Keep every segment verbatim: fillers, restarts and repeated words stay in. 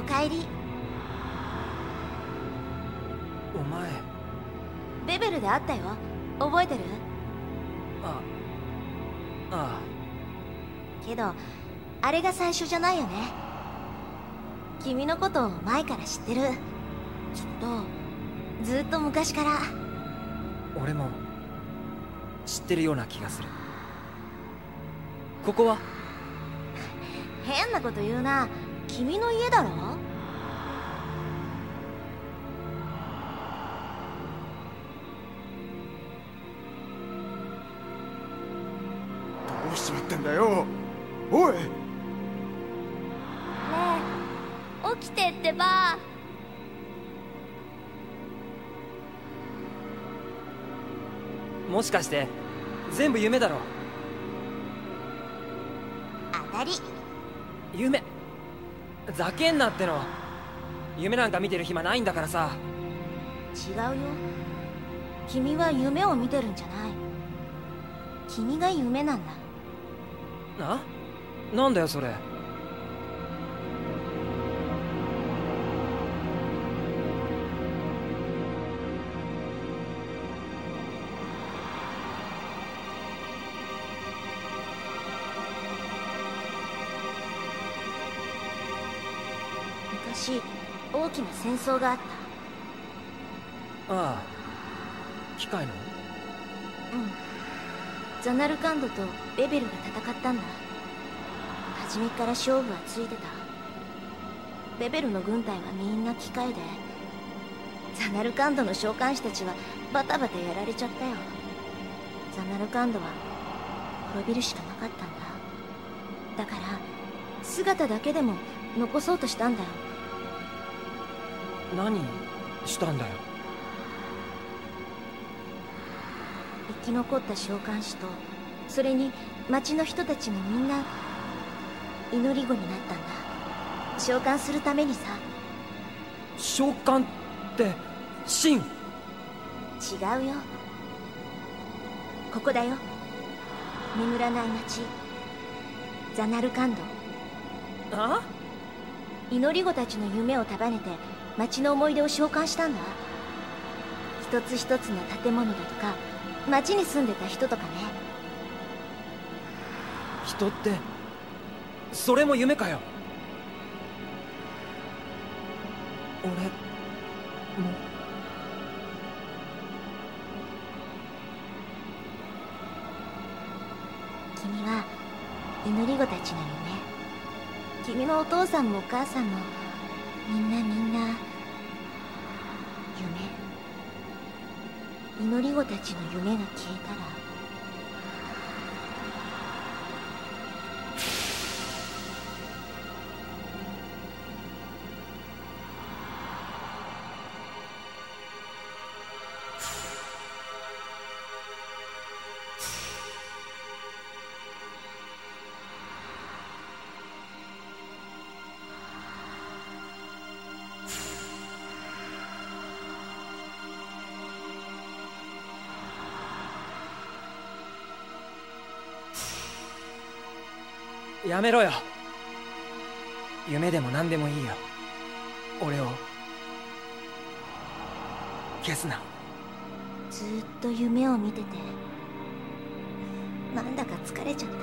帰り。 お前ベベルで会ったよ。覚えてる？ あああけどあれが最初じゃないよね。君のことを前から知ってる。きっとずっと昔から。 俺も知ってるような気がする。ここは？ 変なこと言うな。君の家だろ。 どうしちまってんだよ、おい。ねえ、起きてってば。 もしかして全部夢だろ。 当たり。 夢？ざけんなっての。夢なんか見てる暇ないんだからさ。 違うよ。君は夢を見てるんじゃない。君が夢なんだ。 な？なんだよそれ。 昔大きな戦争があった。 ああ、機械の？ うん。ザナルカンドとベベルが戦ったんだ。初めから勝負はついてた。ベベルの軍隊はみんな機械で、ザナルカンドの召喚士たちはバタバタやられちゃったよ。ザナルカンドは滅びるしかなかったんだ。だから姿だけでも残そうとしたんだよ。 何したんだよ。 生き残った召喚師と、それに町の人たちもみんな祈り子になったんだ。召喚するためにさ。 召喚って神？違うよ。ここだよ。眠らない町、ザナルカンド。 あ？ 祈り子たちの夢を束ねて町の思い出を召喚したんだ。一つ一つの建物だとか町に住んでた人とかね。 人ってそれも夢かよ。俺も。 君は祈り子たちの夢。君のお父さんもお母さんもみんなみんな夢。祈り子たちの夢が消えたらやめろよ。夢でも何でもいいよ。俺を消すな。 ずっと夢を見ててなんだか疲れちゃった。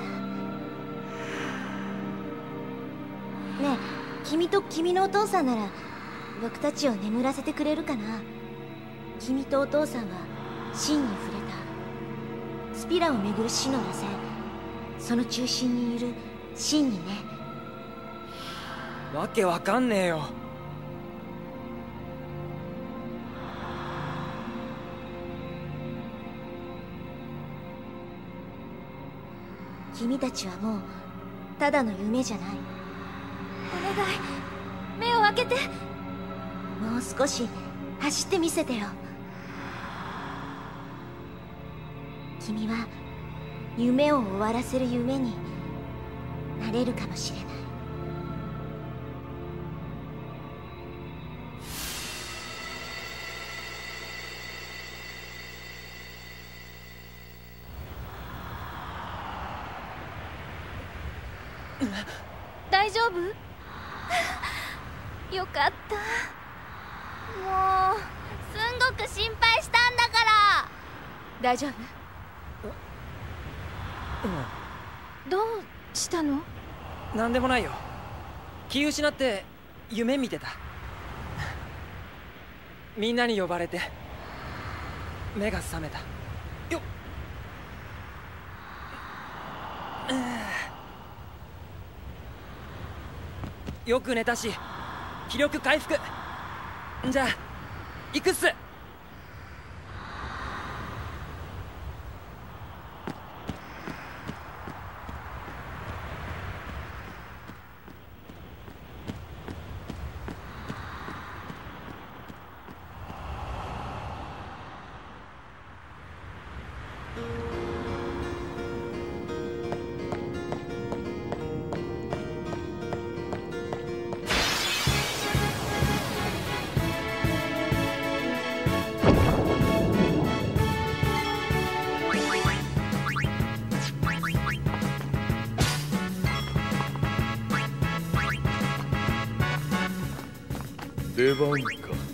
ねえ、君と君のお父さんなら僕たちを眠らせてくれるかな。君とお父さんは真に触れた。スピラを巡る死の螺旋、その中心にいる真にね。 わけわかんねえよ。 君たちはもうただの夢じゃない。 お願い、目を開けて。 もう少し走ってみせてよ。君は夢を終わらせる夢になれるかもしれない。 大丈夫？ よかった。もうすんごく心配したんだから。 大丈夫？ どうしたの？ なんでもないよ。気失って夢見てた。みんなに呼ばれて目が覚めたよっ。よく寝たし気力回復。じゃあ行くっす。 出番か。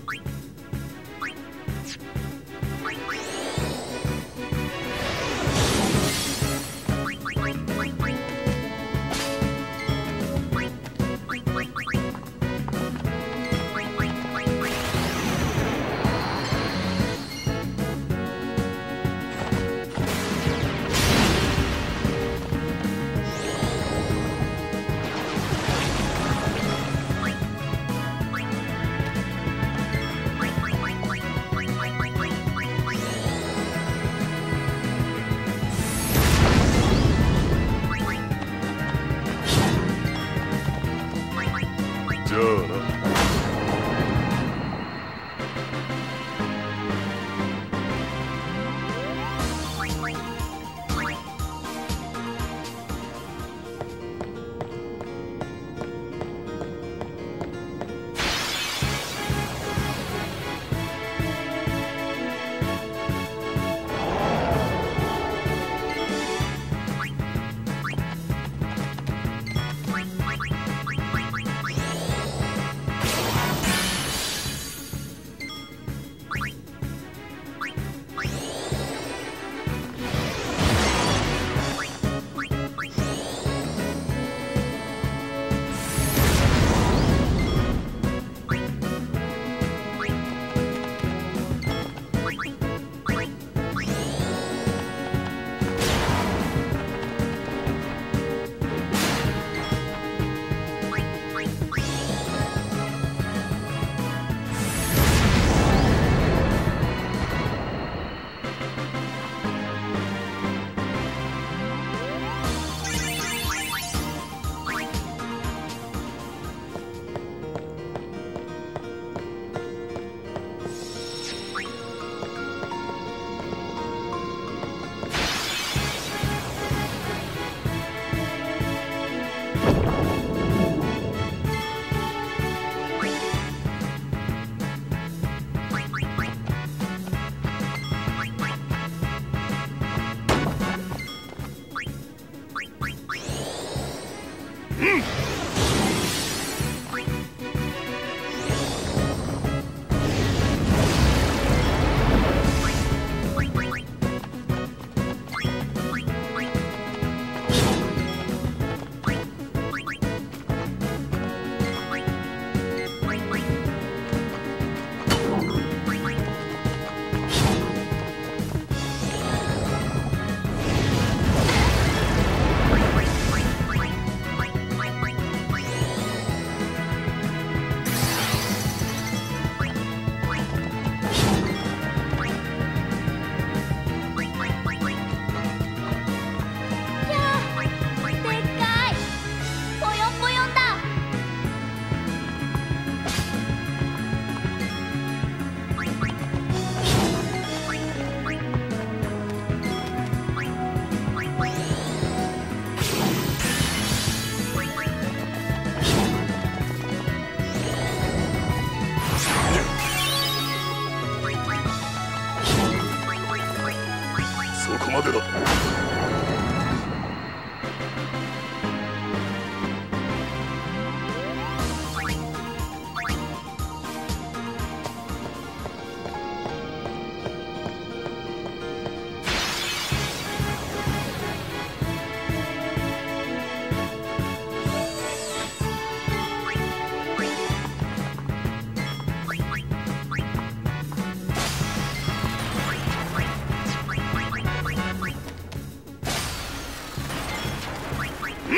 じゃあな。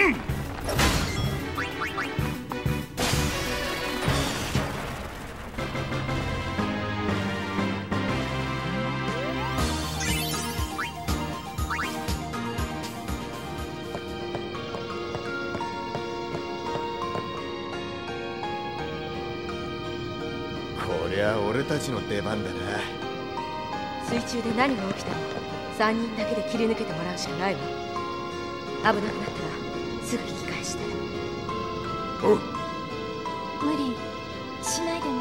こりゃ俺たちの出番だな。 水中で何が起きたのさんにんだけで切り抜けてもらうしかないわ。危なくなったらすぐ引き返して。 おう。 無理しないでね。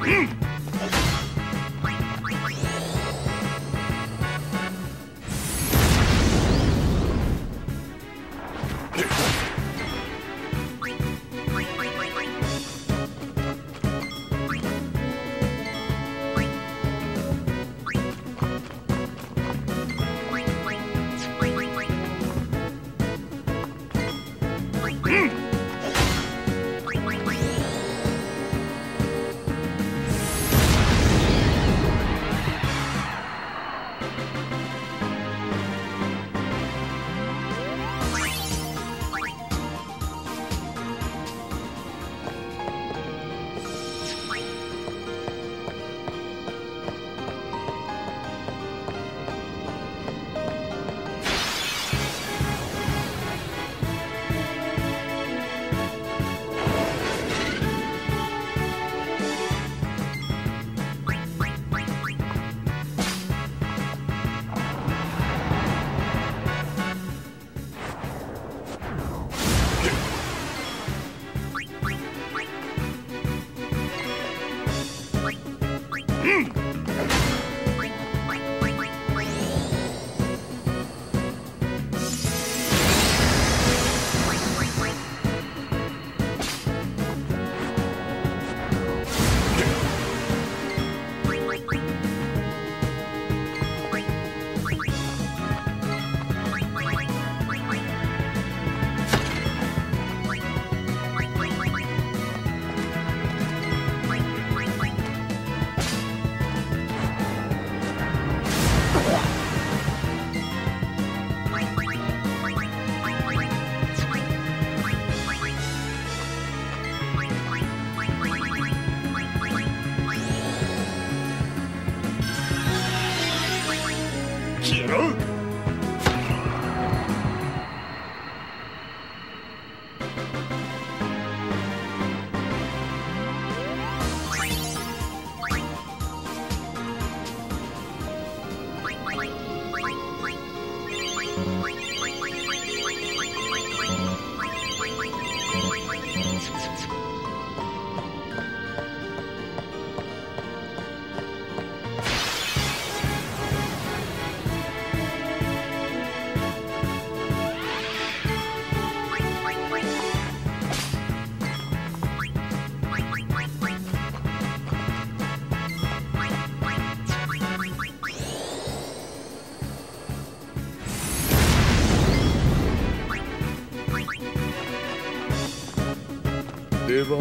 出番。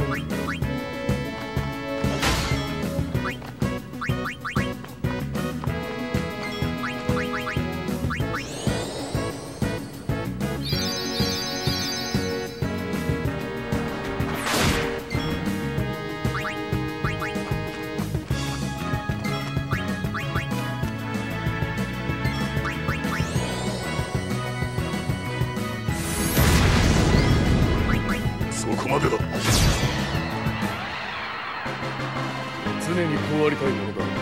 そこまでだ。常にこうありたいものだ。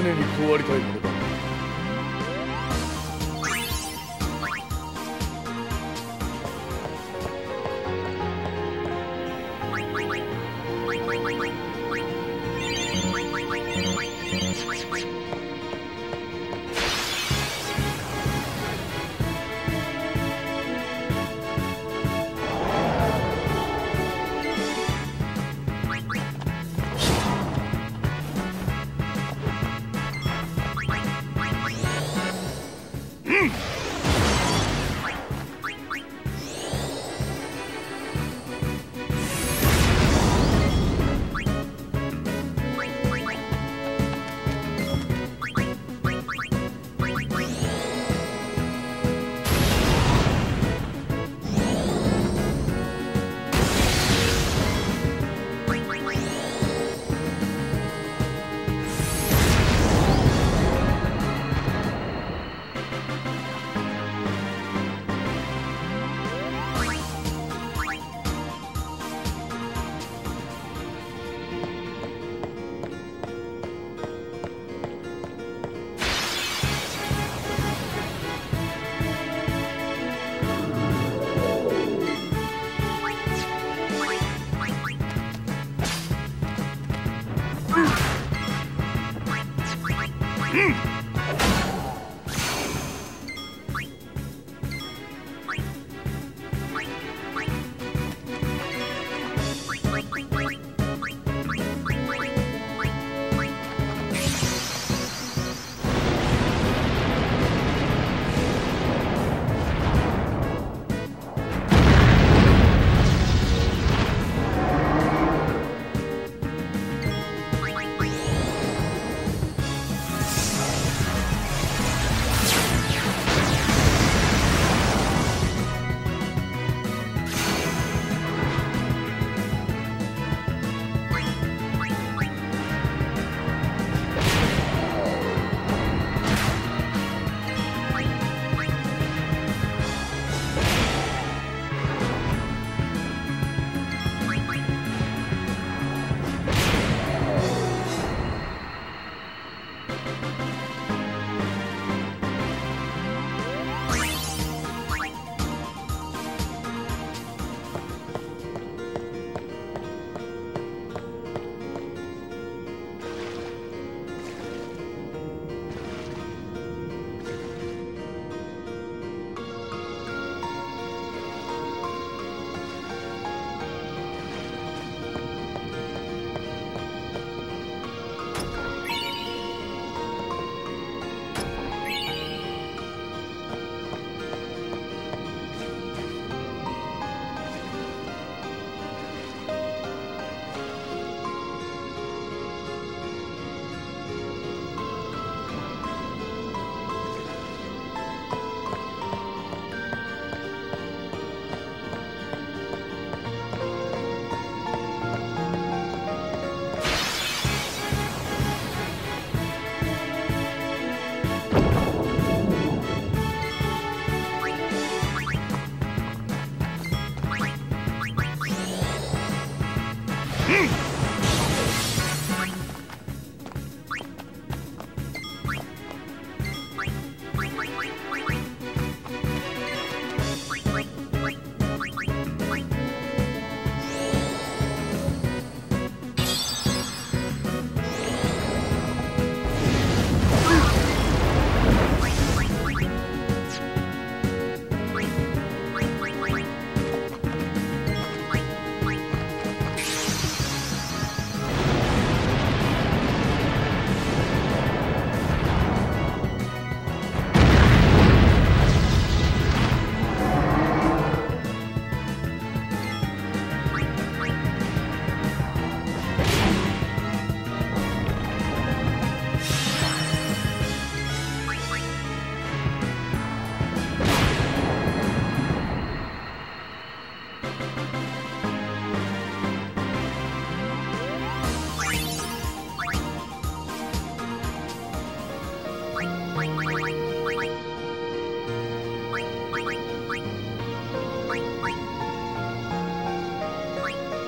にこうありたいものだ。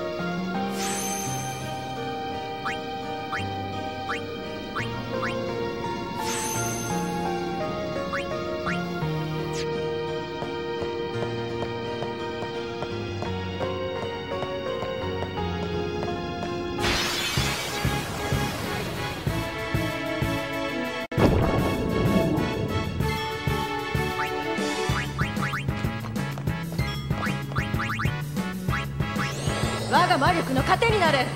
Bye. ら魔力の糧になる。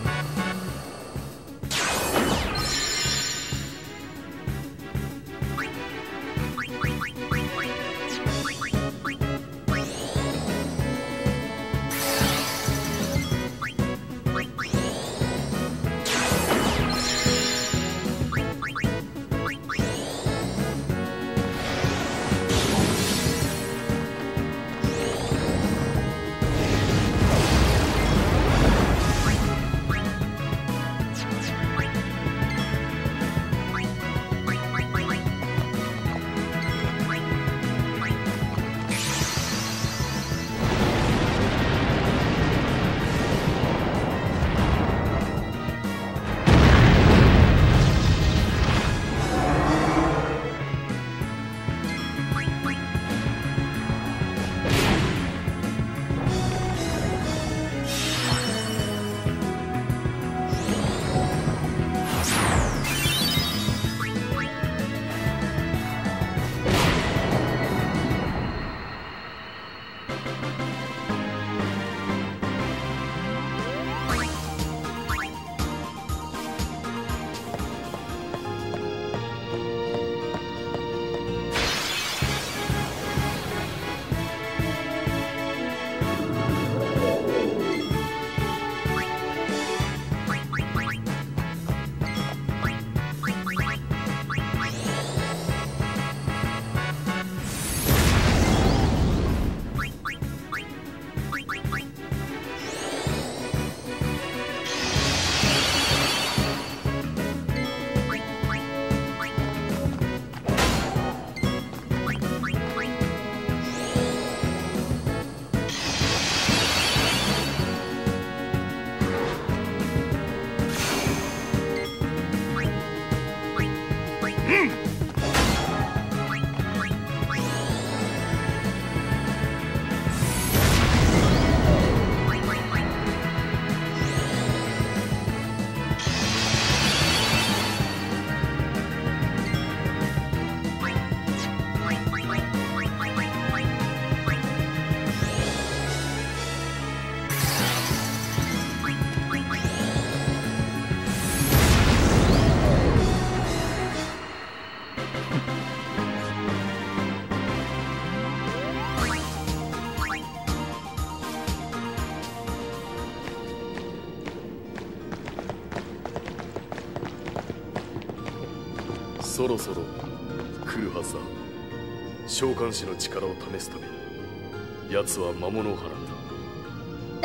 そろそろ来るはずだ。召喚師の力を試すために奴は魔物を放った。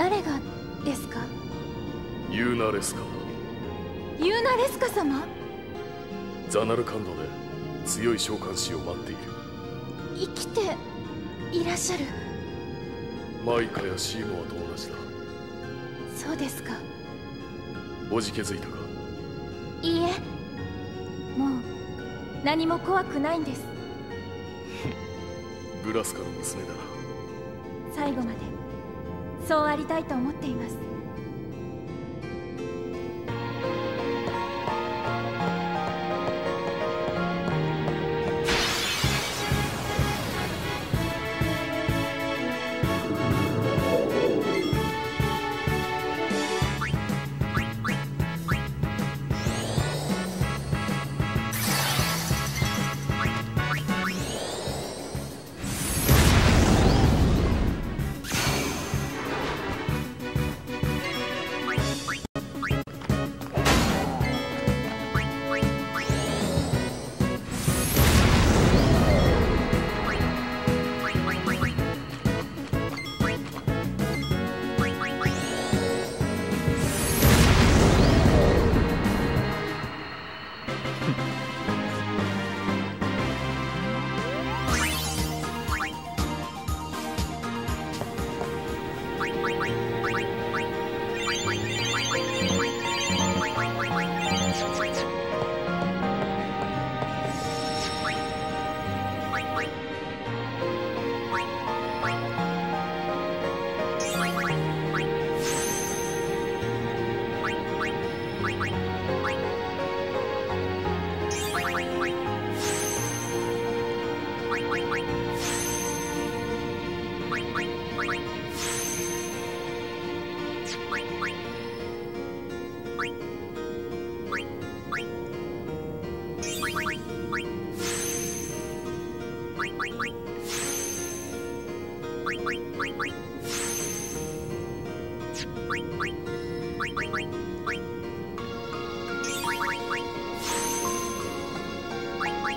誰がですか？ ユーナレスカ。 ユーナレスカ様？ ザナルカンドで強い召喚師を待っている。 生きていらっしゃる？ マイカやシーモアと同じだ。 そうですか。 おじけづいたか？ いいえ、もう何も怖くないんです。 ブラスカの娘だな。 最後までそうありたいと思っています。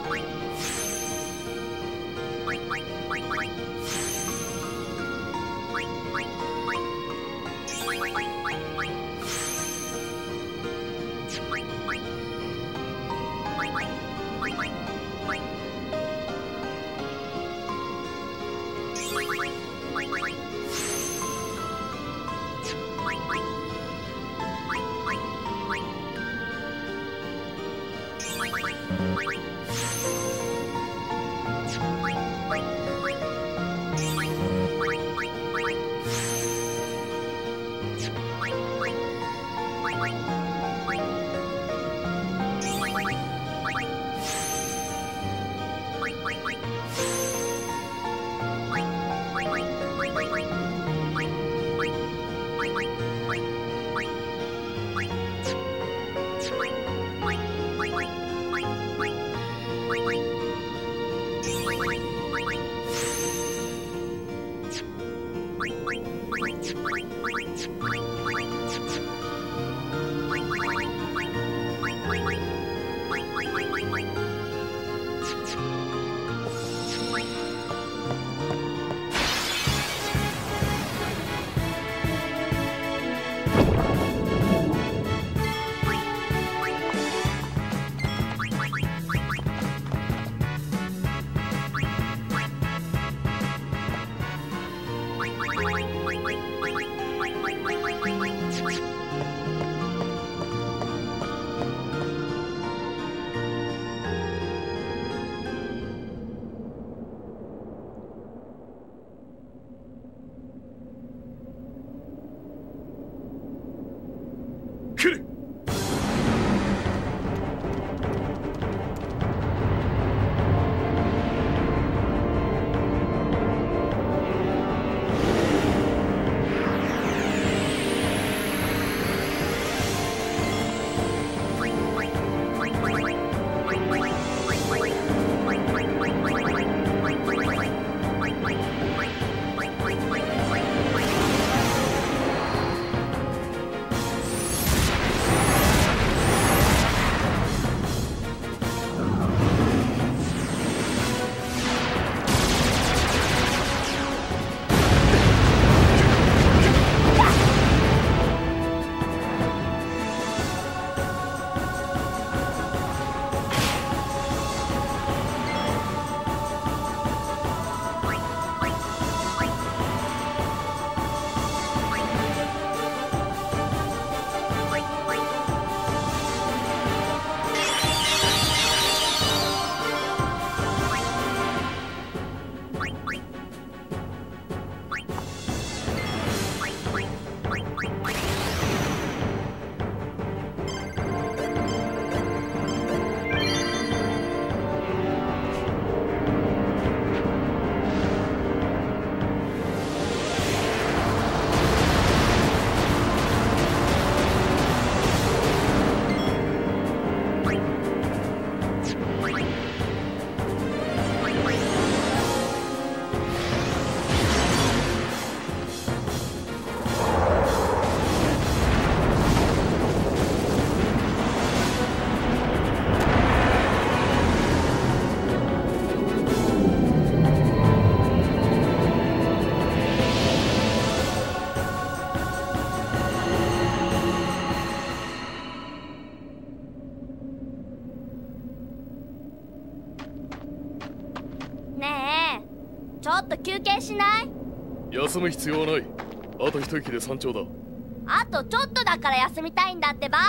ちょっと休憩しない？ 休む必要はない。あと一息で山頂だ。 あとちょっとだから休みたいんだってば。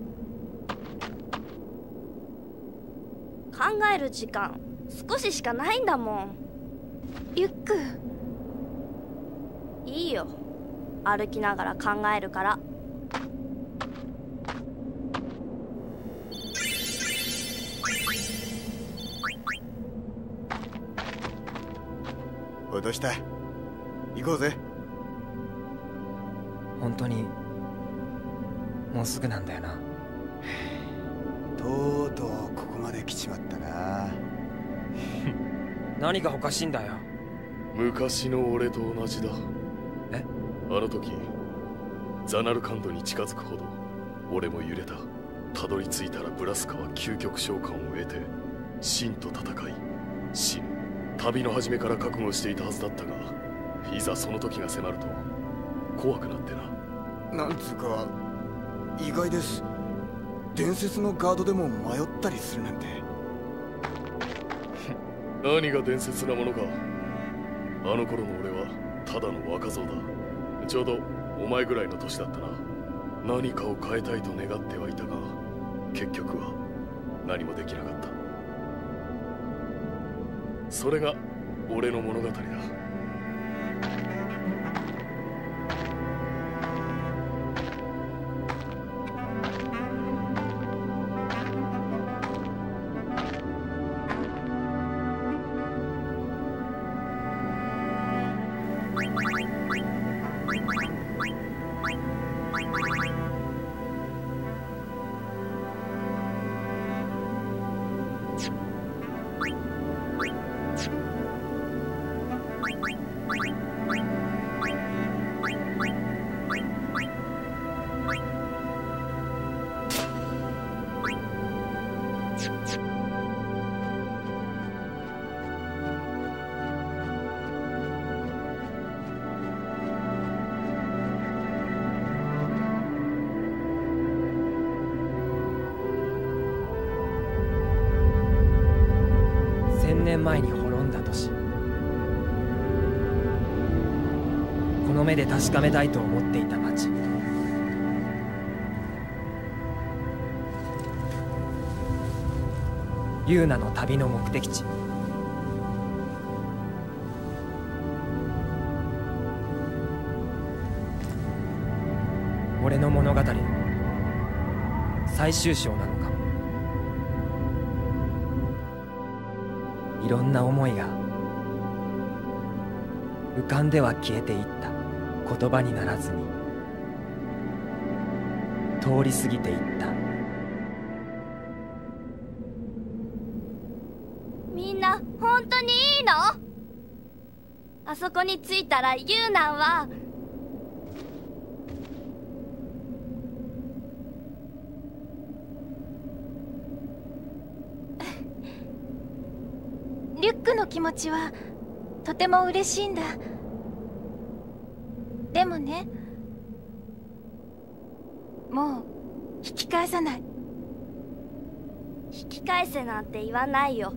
考える時間少ししかないんだもん。 リュック。 いいよ、歩きながら考えるから。 おい、どうした？行こうぜ。 本当にもうすぐなんだよな。 とうとうここまで来ちまったな。 何がおかしいんだよ。 昔の俺と同じだ。 え？ あの時ザナルカンドに近づくほど俺も揺れた。たどり着いたらブラスカは究極召喚を得て真と戦い死ぬ。旅の初めから覚悟していたはずだったが、いざその時が迫ると怖くなってな。 なんつうか意外です。伝説のガードでも迷ったりするなんて。 何が伝説なものか。あの頃の俺はただの若造だ。ちょうどお前ぐらいの年だったな。何かを変えたいと願ってはいたが、結局は何もできなかった。それが俺の物語だ。 千年前に滅んだ都市。この目で確かめたいと思っていた町。ユーナの旅の目的地。俺の物語の最終章なのかも。いろんな思いが浮かんでは消えていった。言葉にならずに通り過ぎていった。 みんな本当にいいの？あそこに着いたらユーナンはリュックの気持ちはとても嬉しいんだ。でもね、もう引き返さない。 引き返せなんて言わないよ。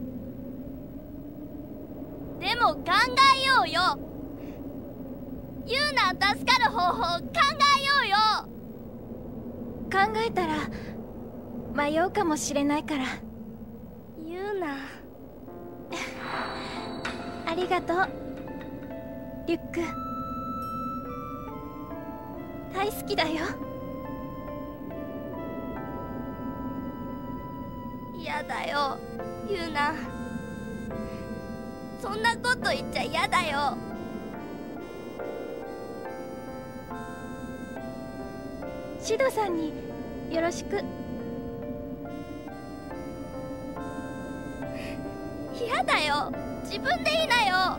でも考えようよ。ユーナン助かる方法考えようよ。 考えたら迷うかもしれないから。 ユーナンありがとうリュック。大好きだよ。 嫌だよユーナン。そんなこと言っちゃ嫌だよ。 シドさんによろしく。 嫌だよ、自分で言いなよ。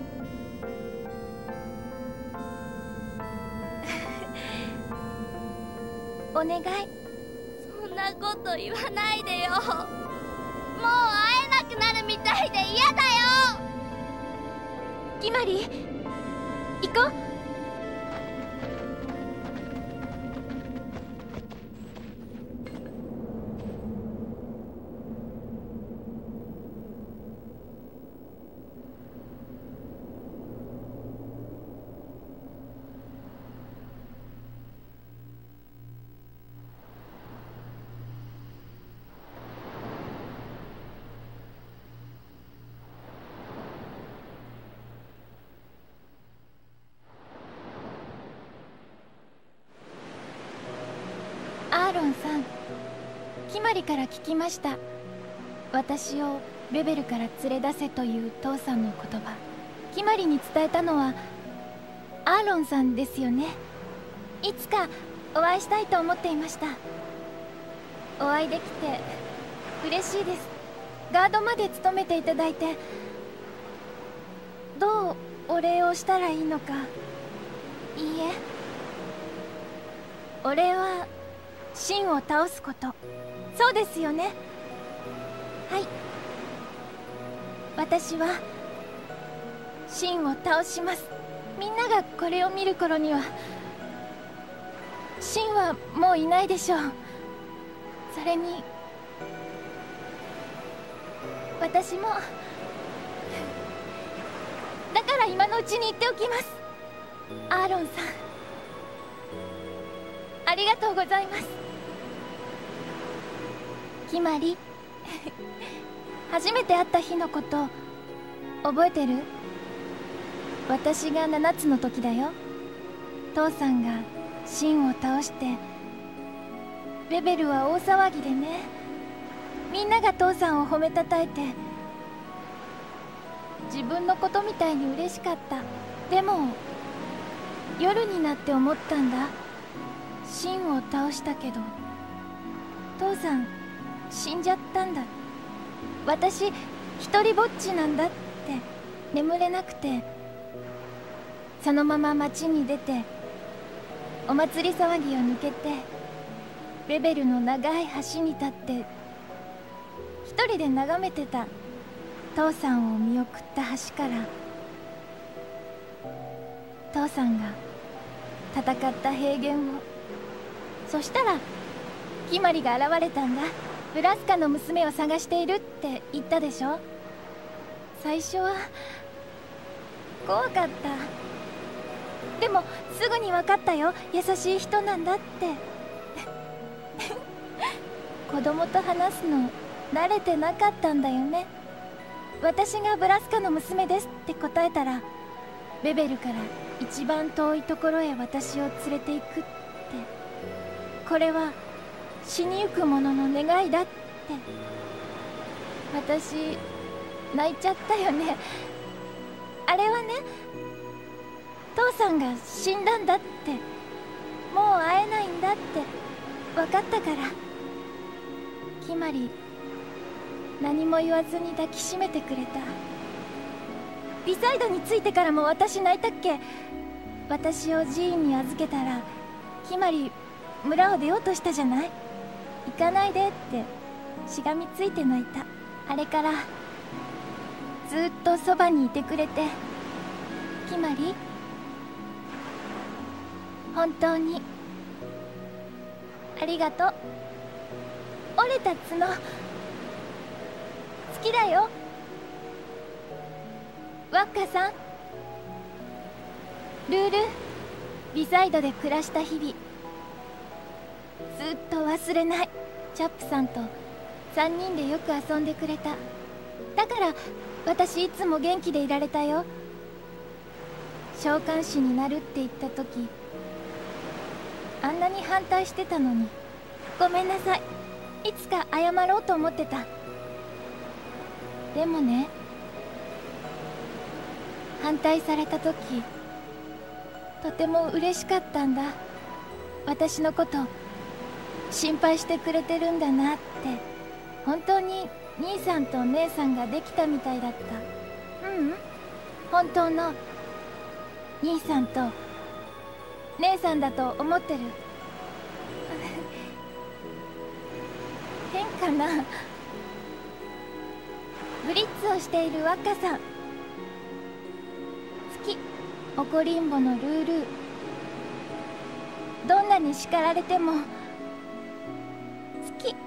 お願い。 そんなこと言わないでよ。もう会えなくなるみたいで嫌だよ。 キマリ行こう。アーロンさん、キマリから聞きました。私をベベルから連れ出せという父さんの言葉、キマリに伝えたのはアーロンさんですよね。いつかお会いしたいと思っていました。お会いできて嬉しいです。ガードまで務めていただいて。どうお礼をしたらいいのか。いいえ、お礼はシンを倒すこと。そうですよね。はい、 私はシンを倒します。みんながこれを見る頃にはシンはもういないでしょう。それに私もだから今のうちに言っておきます。アーロンさん、ありがとうございます。キマリ初めて会った日のこと覚えてる？私がななつの時だよ。父さんがシンを倒してベベルは大騒ぎでね。みんなが父さんを褒めたたえて自分のことみたいに嬉しかった。でも夜になって思ったんだ。シンを倒したけど父さん死んじゃったんだ。私一人ぼっちなんだって眠れなくて、そのまま街に出てお祭り騒ぎを抜けてベベルの長い橋に立って一人で眺めてた父さんを見送った橋から、父さんが戦った平原を。そしたらキマリが現れたんだ。ブラスカの娘を探しているって言ったでしょ。最初は怖かった。でもすぐに分かったよ。優しい人なんだって子供と話すの慣れてなかったんだよね。私がブラスカの娘ですって答えたら、ベベルから一番遠いところへ私を連れて行くって。これは死にゆく者の願いだって。私泣いちゃったよね。あれはね、父さんが死んだんだって、もう会えないんだって分かったから。キマリ何も言わずに抱きしめてくれた。ビサイドに着いてからも私泣いたっけ。私を寺院に預けたらキマリ村を出ようとしたじゃない。行かないでってしがみついて泣いた。あれからずっとそばにいてくれて。キマリ本当にありがとう。折れた角好きだよ。ワッカさん、ルール、ビサイドで暮らした日々ずっと忘れない。チャップさんとさんにんでよく遊んでくれた。だから私いつも元気でいられたよ。召喚師になるって言った時あんなに反対してたのにごめんなさい。いつか謝ろうと思ってた。でもね、反対された時とても嬉しかったんだ。私のこと心配してくれてるんだなって。本当に兄さんと姉さんができたみたいだった。ううん、本当の兄さんと姉さんだと思ってる。変かな。ブリッツをしているワッカさん好き。怒りんぼのルール、どんなに叱られても好き。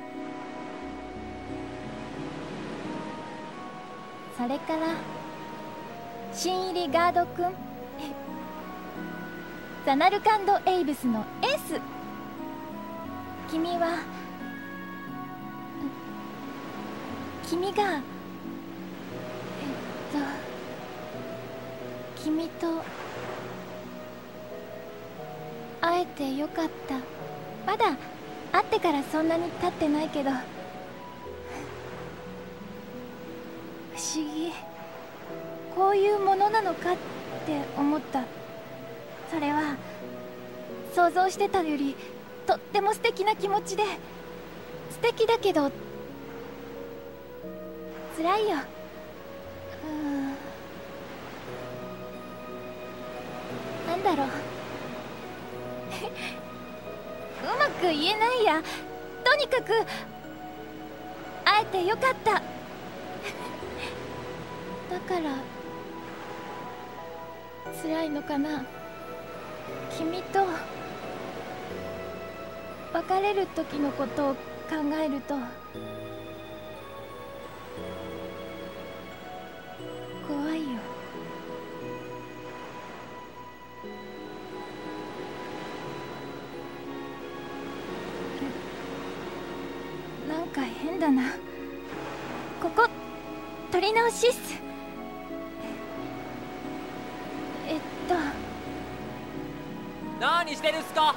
それから新入りガードくんザナルカンド・エイブスのエース。君は君がえっと君と会えてよかった。まだ会ってからそんなに経ってないけど、不思議、こういうものなのかって思った。それは想像してたよりとっても素敵な気持ちで、素敵だけど辛いよ。うーん、なんだろううまく言えないや。とにかく会えてよかったから辛いのかな。君と別れる時のことを考えると怖いよ。なんか変だな。ここ取り直しっす。えっと何してるっすか？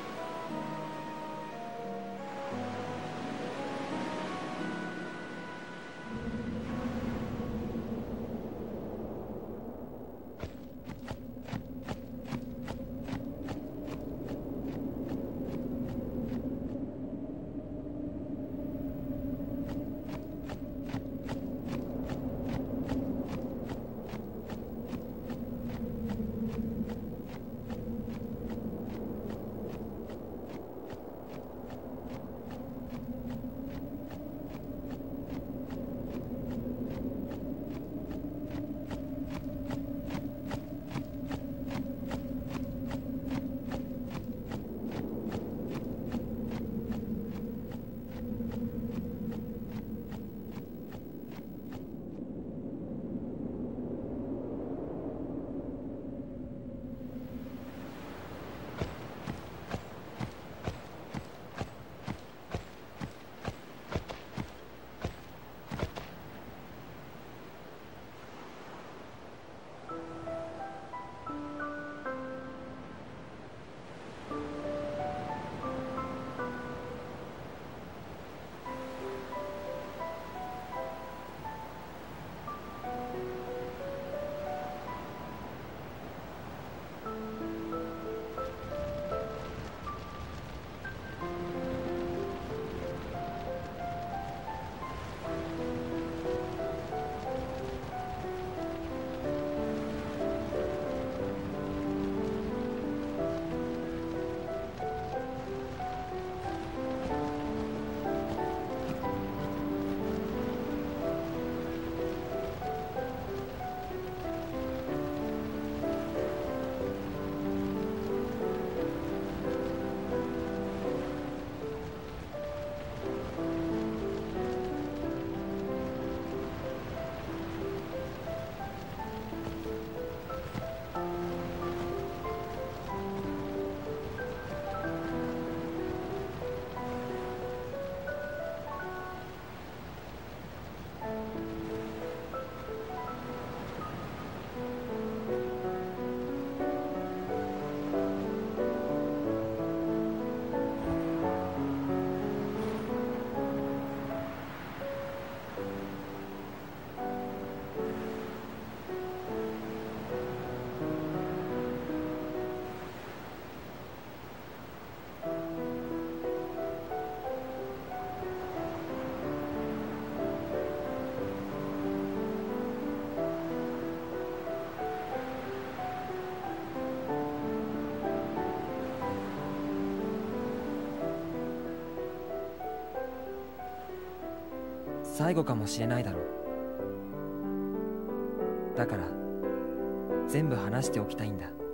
最後かもしれないだろう。だから全部話しておきたいんだ。